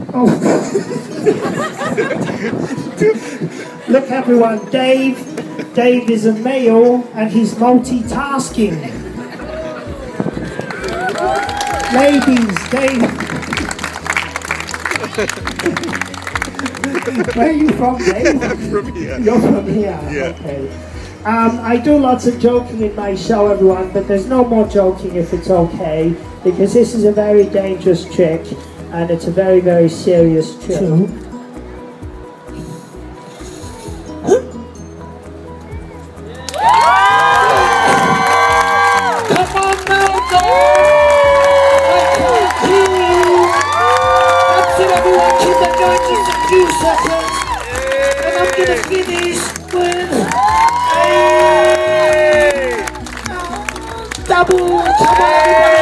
Oh. Look everyone, Dave is a male and he's multitasking. Ladies, Dave. Where are you from, Dave? I'm from here. You're from here? Yeah. Okay. I do lots of joking in my show, everyone, but there's no more joking if it's okay, because this is a very dangerous trick, and it's a very, very serious trick. Come on, Malcolm! I can't hear you! That's it, everyone, keep the going just a few seconds, and I'm gonna finish with a double. Come on, everybody!